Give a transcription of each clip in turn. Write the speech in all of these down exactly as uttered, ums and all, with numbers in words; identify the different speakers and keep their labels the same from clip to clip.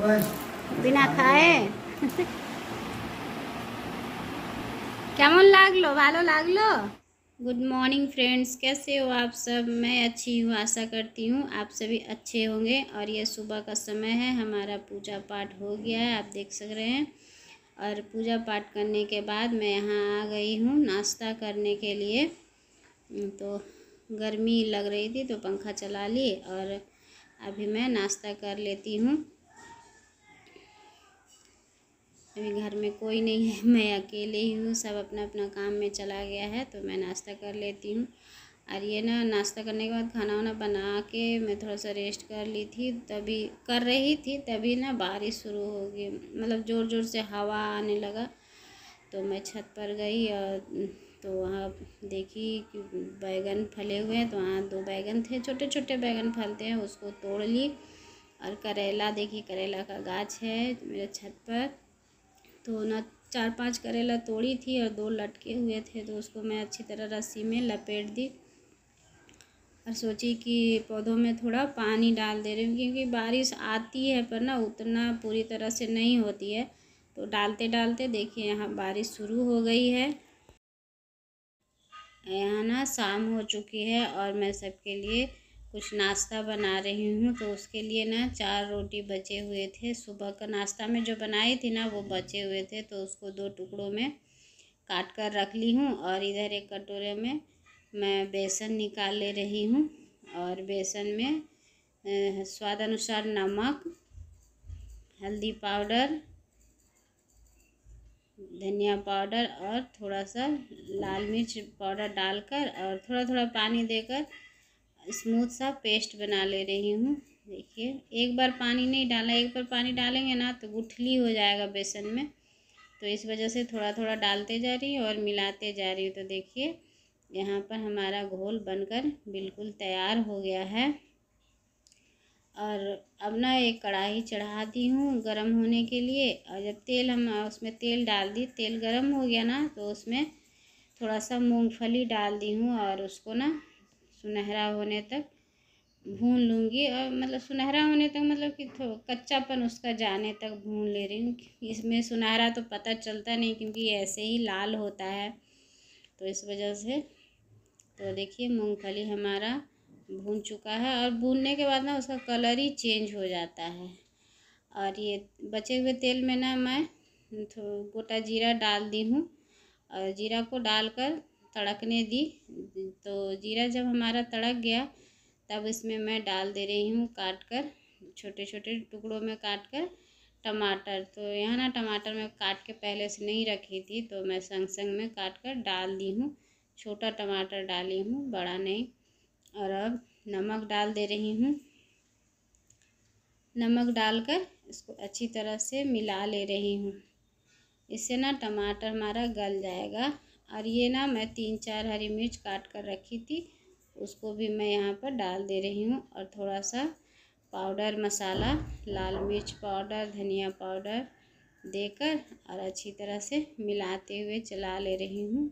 Speaker 1: बिना खाए কেমন লাগলো ভালো লাগলো। गुड मॉर्निंग फ्रेंड्स, कैसे हो आप सब। मैं अच्छी हूँ, आशा करती हूँ आप सभी अच्छे होंगे। और ये सुबह का समय है, हमारा पूजा पाठ हो गया है, आप देख सक रहे हैं। और पूजा पाठ करने के बाद मैं यहाँ आ गई हूँ नाश्ता करने के लिए। तो गर्मी लग रही थी तो पंखा चला ली और अभी मैं नाश्ता कर लेती हूँ। अभी घर में कोई नहीं है, मैं अकेले ही हूँ, सब अपना अपना काम में चला गया है, तो मैं नाश्ता कर लेती हूँ। और ये ना नाश्ता करने के बाद खाना वाना बना के मैं थोड़ा सा रेस्ट कर ली थी, तभी कर रही थी तभी ना बारिश शुरू हो गई, मतलब ज़ोर ज़ोर से हवा आने लगा। तो मैं छत पर गई और तो वहाँ देखी कि बैगन फले हुए हैं, तो वहाँ दो बैगन थे, छोटे छोटे बैगन फलते हैं, उसको तोड़ ली। और करेला देखी, करेला का गाछ है मेरे छत पर, तो ना चार पांच करेला तोड़ी थी और दो लटके हुए थे, तो उसको मैं अच्छी तरह रस्सी में लपेट दी और सोची कि पौधों में थोड़ा पानी डाल दे रही हूँ, क्योंकि बारिश आती है पर ना उतना पूरी तरह से नहीं होती है। तो डालते डालते देखिए यहाँ बारिश शुरू हो गई है। यहाँ ना शाम हो चुकी है और मैं सबके लिए कुछ नाश्ता बना रही हूँ। तो उसके लिए ना चार रोटी बचे हुए थे, सुबह का नाश्ता में जो बनाई थी ना वो बचे हुए थे, तो उसको दो टुकड़ों में काट कर रख ली हूँ। और इधर एक कटोरे में मैं बेसन निकाल ले रही हूँ और बेसन में स्वाद अनुसार नमक, हल्दी पाउडर, धनिया पाउडर और थोड़ा सा लाल मिर्च पाउडर डालकर और थोड़ा थोड़ा पानी देकर स्मूथ सा पेस्ट बना ले रही हूँ। देखिए एक बार पानी नहीं डाला, एक बार पानी डालेंगे ना तो गुठली हो जाएगा बेसन में, तो इस वजह से थोड़ा थोड़ा डालते जा रही हूँ और मिलाते जा रही हूँ। तो देखिए यहाँ पर हमारा घोल बनकर बिल्कुल तैयार हो गया है। और अब ना एक कढ़ाई चढ़ा दी हूँ गरम होने के लिए, और जब तेल हम उसमें तेल डाल दी, तेल गरम हो गया ना तो उसमें थोड़ा सा मूंगफली डाल दी हूँ और उसको ना सुनहरा होने तक भून लूँगी। और मतलब सुनहरा होने तक मतलब कि कच्चापन उसका जाने तक भून ले रही हूँ। इसमें सुनहरा तो पता चलता नहीं क्योंकि ऐसे ही लाल होता है, तो इस वजह से। तो देखिए मूंगफली हमारा भून चुका है और भूनने के बाद ना उसका कलर ही चेंज हो जाता है। और ये बचे हुए तेल में ना मैं गोटा जीरा डाल दी हूँ और जीरा को डालकर तड़कने दी। तो जीरा जब हमारा तड़क गया तब इसमें मैं डाल दे रही हूँ काट कर, छोटे छोटे टुकड़ों में काट कर टमाटर। तो यहाँ ना टमाटर मैं काट के पहले से नहीं रखी थी, तो मैं संग संग में काट कर डाल दी हूँ। छोटा टमाटर डाली हूँ, बड़ा नहीं। और अब नमक डाल दे रही हूँ, नमक डालकर इसको अच्छी तरह से मिला ले रही हूँ। इससे ना टमाटर हमारा गल जाएगा। और ये ना मैं तीन चार हरी मिर्च काट कर रखी थी, उसको भी मैं यहाँ पर डाल दे रही हूँ। और थोड़ा सा पाउडर मसाला, लाल मिर्च पाउडर, धनिया पाउडर देकर और अच्छी तरह से मिलाते हुए चला ले रही हूँ।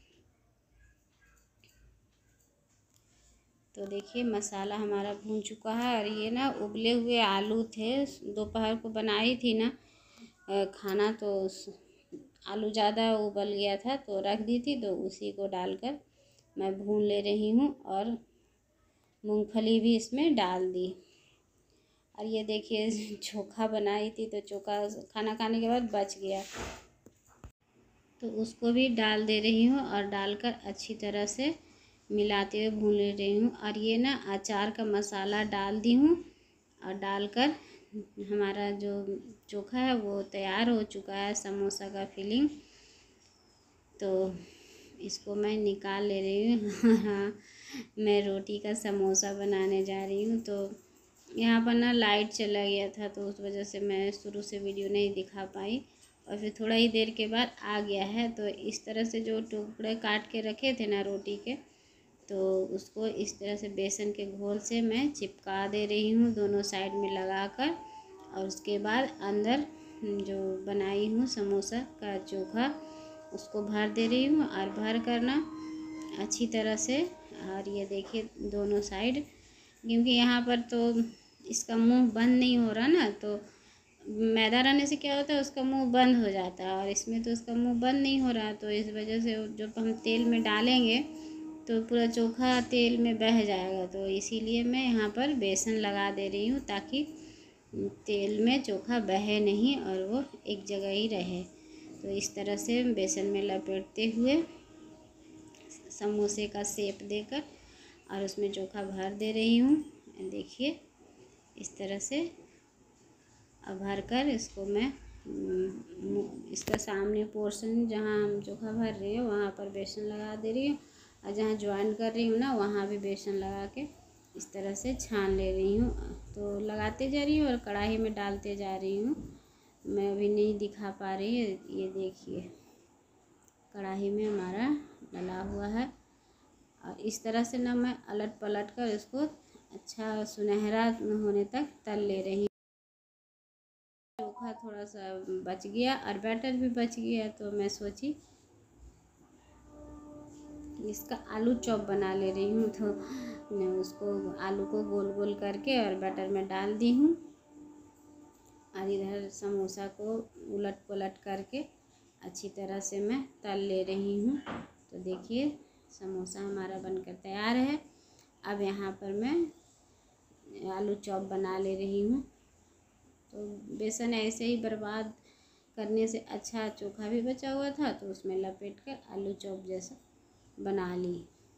Speaker 1: तो देखिए मसाला हमारा भून चुका है। और ये ना उबले हुए आलू थे, दोपहर को बनाई थी ना खाना, तो आलू ज़्यादा उबल गया था तो रख दी थी, तो उसी को डालकर मैं भून ले रही हूँ। और मूंगफली भी इसमें डाल दी। और ये देखिए चोखा बनाई थी, तो चोखा खाना खाने के बाद बच गया, तो उसको भी डाल दे रही हूँ और डालकर अच्छी तरह से मिलाते हुए भून ले रही हूँ। और ये ना अचार का मसाला डाल दी हूँ और डालकर हमारा जो चोखा है वो तैयार हो चुका है, समोसा का फिलिंग। तो इसको मैं निकाल ले रही हूँ। हाँ, मैं रोटी का समोसा बनाने जा रही हूँ। तो यहाँ पर ना लाइट चला गया था, तो उस वजह से मैं शुरू से वीडियो नहीं दिखा पाई, और फिर थोड़ा ही देर के बाद आ गया है। तो इस तरह से जो टुकड़े काट के रखे थे ना रोटी के, तो उसको इस तरह से बेसन के घोल से मैं चिपका दे रही हूँ दोनों साइड में लगाकर। और उसके बाद अंदर जो बनाई हूँ समोसा का चोखा उसको भर दे रही हूँ, और भर करना अच्छी तरह से। और ये देखिए दोनों साइड, क्योंकि यहाँ पर तो इसका मुंह बंद नहीं हो रहा ना, तो मैदा रहने से क्या होता है, उसका मुंह बंद हो जाता है, और इसमें तो उसका मुंह बंद नहीं हो रहा, तो इस वजह से जब हम तेल में डालेंगे तो पूरा चोखा तेल में बह जाएगा। तो इसीलिए मैं यहाँ पर बेसन लगा दे रही हूँ, ताकि तेल में चोखा बहे नहीं और वो एक जगह ही रहे। तो इस तरह से बेसन में लपेटते हुए समोसे का शेप देकर और उसमें चोखा भर दे रही हूँ। देखिए इस तरह से अब भर कर इसको मैं इसका सामने पोर्शन जहाँ हम चोखा भर रही हूँ वहाँ पर बेसन लगा दे रही हूँ, और जहाँ ज्वाइन कर रही हूँ ना वहाँ भी बेसन लगा के इस तरह से छान ले रही हूँ। तो लगाते जा रही हूँ और कढ़ाई में डालते जा रही हूँ। मैं अभी नहीं दिखा पा रही है, ये देखिए कढ़ाई में हमारा डला हुआ है, और इस तरह से ना मैं अलट पलट कर इसको अच्छा सुनहरा होने तक तल ले रही हूँ। चोखा थोड़ा सा बच गया और बैटर भी बच गया, तो मैं सोची इसका आलू चॉप बना ले रही हूँ। तो मैं उसको आलू को गोल गोल करके और बैटर में डाल दी हूँ, और इधर समोसा को उलट पलट करके अच्छी तरह से मैं तल ले रही हूँ। तो देखिए समोसा हमारा बनकर तैयार है। अब यहाँ पर मैं आलू चॉप बना ले रही हूँ। तो बेसन ऐसे ही बर्बाद करने से अच्छा चोखा भी बचा हुआ था, तो उसमें लपेट कर आलू चॉप जैसा बना ली।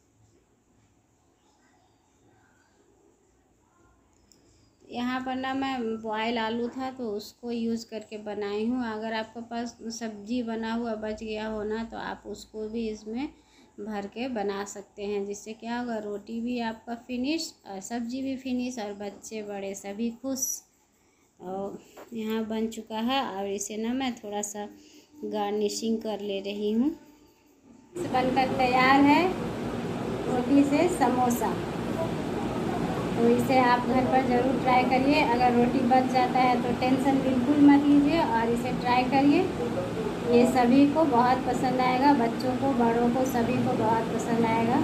Speaker 1: यहाँ पर ना मैं बॉयल आलू था तो उसको यूज़ करके बनाई हूँ। अगर आपके पास सब्जी बना हुआ बच गया हो ना, तो आप उसको भी इसमें भर के बना सकते हैं, जिससे क्या होगा, रोटी भी आपका फिनिश और सब्जी भी फिनिश और बच्चे बड़े सभी खुश। और यहाँ बन चुका है, और इसे ना मैं थोड़ा सा गार्निशिंग कर ले रही हूँ। बनकर तैयार है रोटी से समोसा। तो इसे आप घर पर ज़रूर ट्राई करिए। अगर रोटी बच जाता है तो टेंशन बिल्कुल मत लीजिए और इसे ट्राई करिए। ये सभी को बहुत पसंद आएगा, बच्चों को, बड़ों को, सभी को बहुत पसंद आएगा।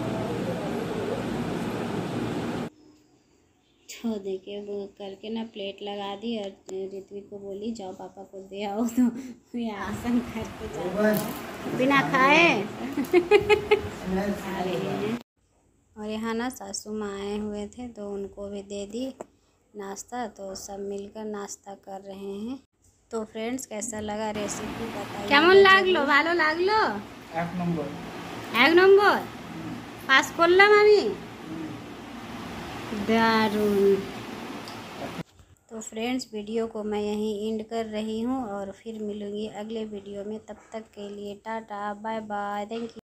Speaker 1: तो देखिए वो करके ना प्लेट लगा दी और ऋत्विक को बोली जाओ पापा को दे आओ, तो ये आसन करके जाता है बिना खाए खा रही है। और यहाँ ना सासू माँ आए हुए थे तो उनको भी दे दी नाश्ता, तो सब मिलकर नाश्ता कर रहे हैं। तो फ्रेंड्स कैसा लगा रेसिपी बताइए। केमन लागलो? ভালো লাগলো? एक नंबर एक नंबर पास করলাম আমি, दारुण। तो फ्रेंड्स वीडियो को मैं यहीं एंड कर रही हूँ और फिर मिलूँगी अगले वीडियो में। तब तक के लिए tata bye bye, thank you.